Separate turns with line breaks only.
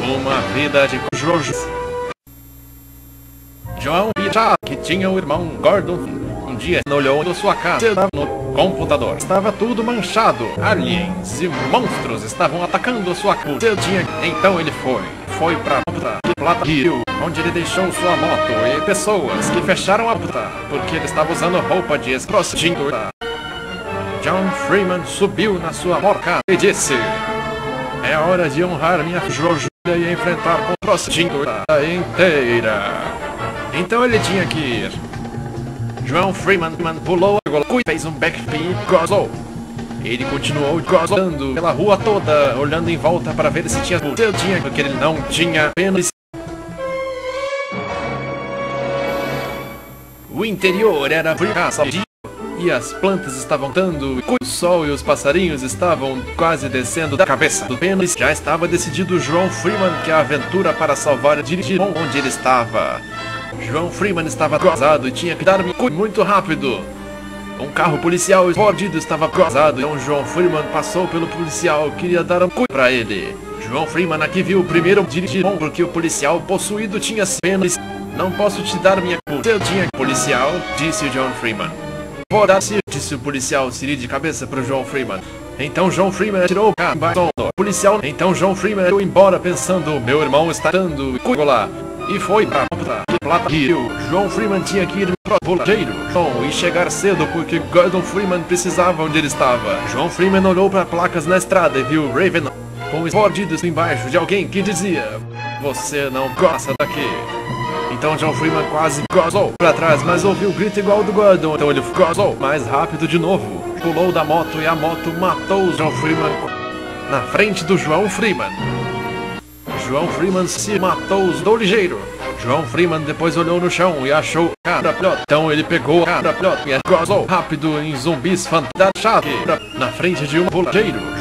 Uma vida de Jojo. João Pichá, que tinha um irmão Gordon, um dia olhou em sua casa no computador. Estava tudo manchado. Aliens e monstros estavam atacando sua casa. Então ele foi pra Plata Rio, onde ele deixou sua moto e pessoas que fecharam a puta porque ele estava usando roupa de prostituta. John Freeman subiu na sua morca e disse: é hora de honrar minha Jojo e enfrentar com prostituta inteira. Então ele tinha que ir. João Freeman pulou e fez um backflip e gozou. Ele continuou gozando pela rua toda, olhando em volta para ver se tinha porque ele não tinha pênis. O interior era caça e as plantas estavam dando, o sol e os passarinhos estavam quase descendo da cabeça do pênis. Já estava decidido João Freeman que a aventura para salvar e dirigir onde ele estava. João Freeman estava gozado e tinha que dar muito rápido. Um carro policial escondido estava gozado, então João Freeman passou pelo policial, queria dar para ele. João Freeman aqui viu o primeiro dirigir porque o policial possuído tinha pênis. Não posso te dar minha culpa. Eu tinha policial, disse o John Freeman. Vou dar se disse o policial, Siri de cabeça para o João Freeman. Então João Freeman tirou o carro do policial. Então João Freeman foi embora pensando, meu irmão está dando lá. E foi pra Plata Rio. João Freeman tinha que ir pro boleiro e chegar cedo porque Gordon Freeman precisava onde ele estava. João Freeman olhou para placas na estrada e viu Raven com esbordidos embaixo de alguém que dizia: você não gosta daqui. Então João Freeman quase gozou para trás, mas ouviu o grito igual do Gordon. Então ele gozou mais rápido de novo. Pulou da moto e a moto matou o João Freeman na frente do João Freeman. João Freeman se matou do ligeiro. João Freeman depois olhou no chão e achou cara pilota. Então ele pegou a cara pilota e gozou rápido em zumbis fantásticos na frente de um boleiro.